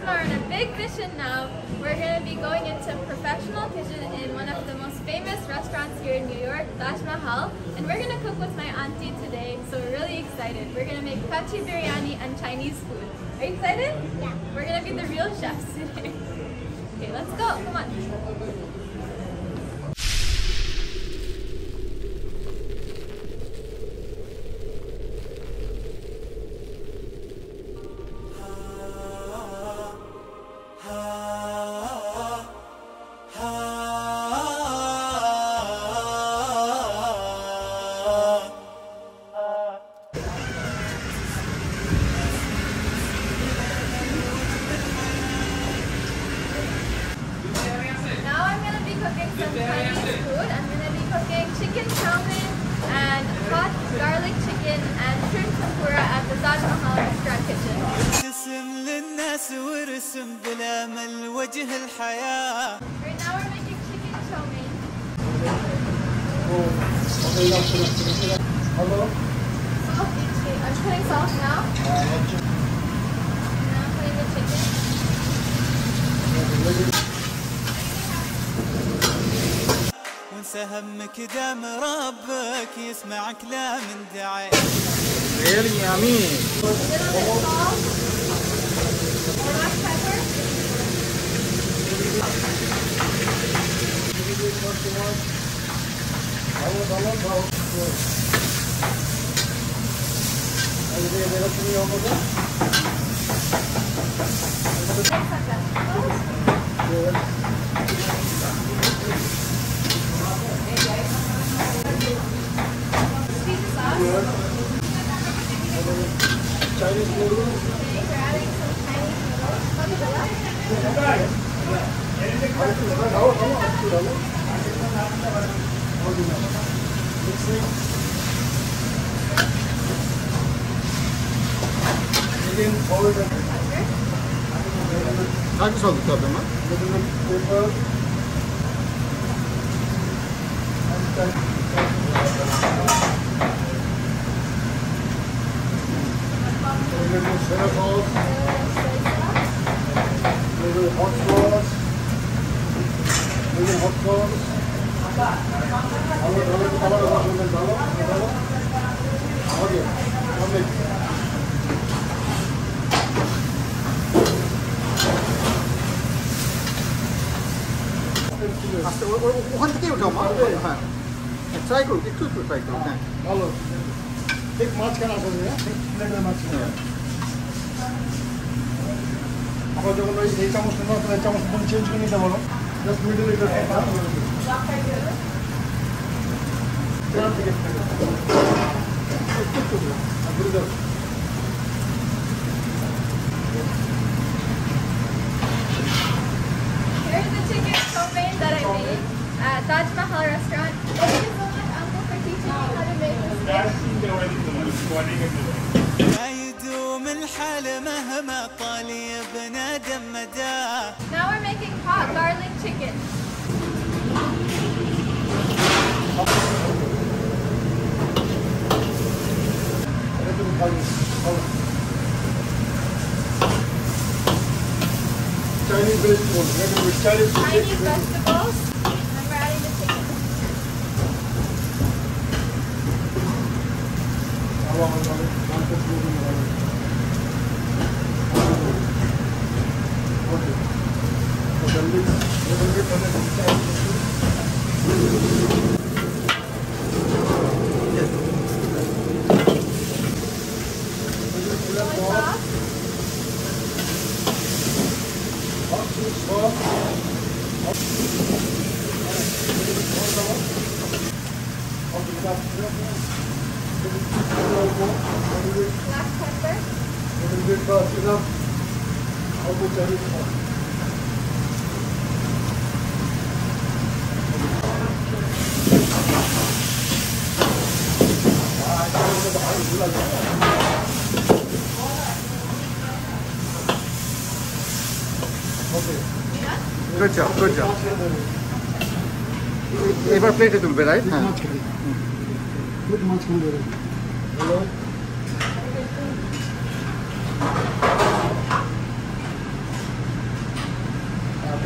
are on a big mission now. We're going to be going into a professional kitchen in one of the most famous restaurants here in New York, Taj Mahal. And we're going to cook with my auntie today, so we're really excited. We're going to make kachi biryani and Chinese food. Are you excited? Yeah. We're going to be the real chefs today. Okay, let's go. Come on. Chicken chow mein and hot garlic chicken and shrimp tempura at the Taj Mahal Restaurant kitchen. Right now we're making chicken chow mein. Salt each day. I'm putting salt now. Now I'm putting the chicken. همك دام ربك يسمع كلام دعاء. Really yummy. A little bit salt, black pepper. Chinese noodles. Okay, we're adding some Chinese Hangi oldu tadına? Soya sauce, little hot sauce, little hot sauce. Okay, আচ্ছা ওখান থেকে উঠাও মা হ্যাঁ try করো একটু try করো হ্যাঁ ভালো ঠিক মাঝখানে আসলে হ্যাঁ মাঝখানে আবার যখন ওই এই চামচটা না তাহলে চামচটা চেঞ্জ করে নিতে পারো জাস্ট মিডল এটা Here's the chicken chow mein that I made at Taj Mahal Restaurant. Thank you so much, Uncle, for teaching me how to make this dish. Now we're making hot garlic chicken. Chinese vegetables. Chinese vegetables. And we're adding the chicken. Black pepper. Good job, good job. এবার প্লেটে তুলবে right হ্যাঁ খুব মাঝখানে ধরে hello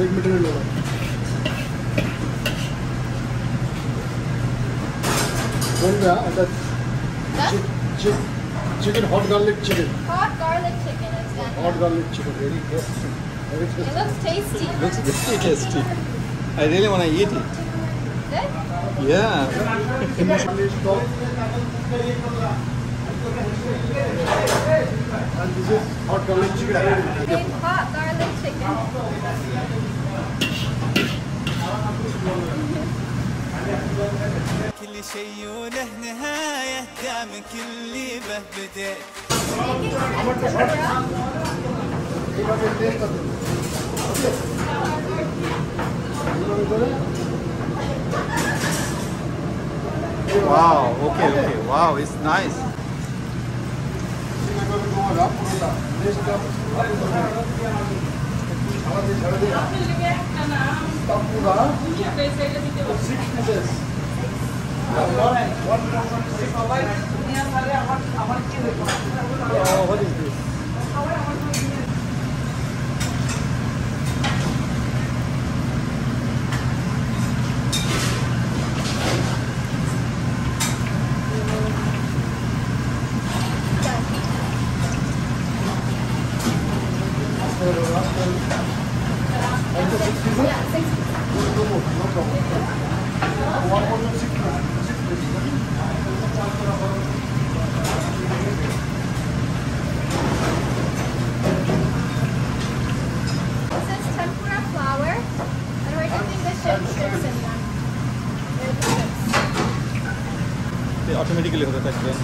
एक metre लो कौन गया chicken hot garlic chicken Hot garlic chicken is that. hot garlic chicken very tasty very It tasty looks tasty. Looks very tasty. I really want to eat it. Good? Yeah. and this is hot garlic chicken Made hot garlic chicken. كل شيء وله نهاية دام كل به بدأ. Wow, okay, wow, it's nice. What is this? Yeah, 6 This is tempura flour, and we're dipping the chips in them. They're the chips. They automatically होता है इसमें.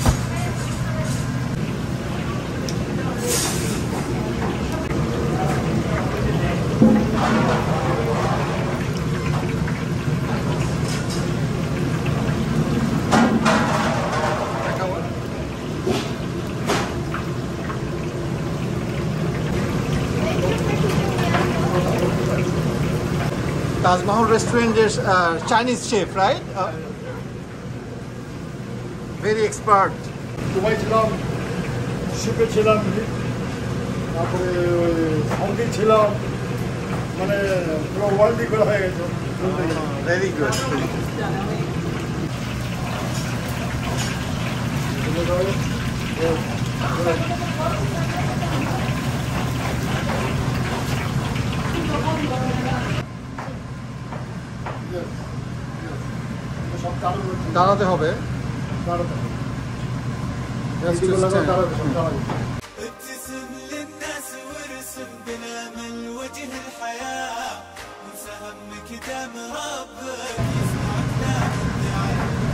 Taj Mahal Restaurant is Chinese chef, right? Very expert. Dubai ছিলাম শিপে ছিলাম তারপরে সঙ্গে ছিলাম মানে পুরো ওয়ার্ল্ডই ঘোরা হয়ে গেছে Very good. সব কারণ দাঁড়াতে হবে. Just to stand. ابتسم للناس وارسم بنامل وجه الحياة وانسى همك دام ربك يسمع كلام الدعاء.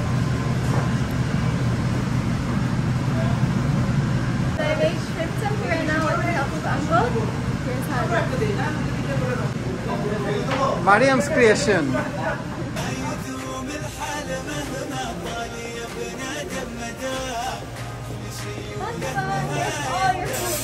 So I made shrimp tempura now with the help of Uncle. Here's how it looks. Maryam's creation. يذوم الحال مهما طال يا بنادم مدى كل شيء That's fun. Here's all your food.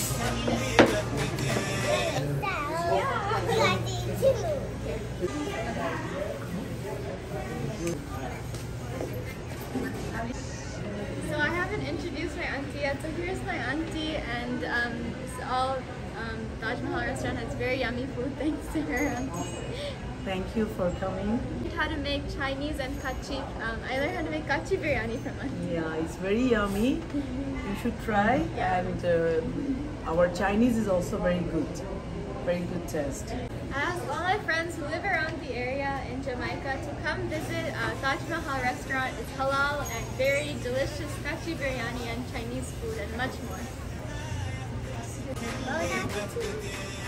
So I haven't introduced my auntie yet, so here's my auntie, and it's all Taj Mahal Restaurant has very yummy food thanks to her auntie. Thank you for coming. How to make Chinese and kachi. I learned how to make kachi biryani from auntie. Yeah, it's very yummy. You should try. And our Chinese is also very good. Very good taste. I asked all my friends who live around the area in Jamaica to come visit Taj Mahal Restaurant. It's halal and very delicious kachi biryani and Chinese food and much more.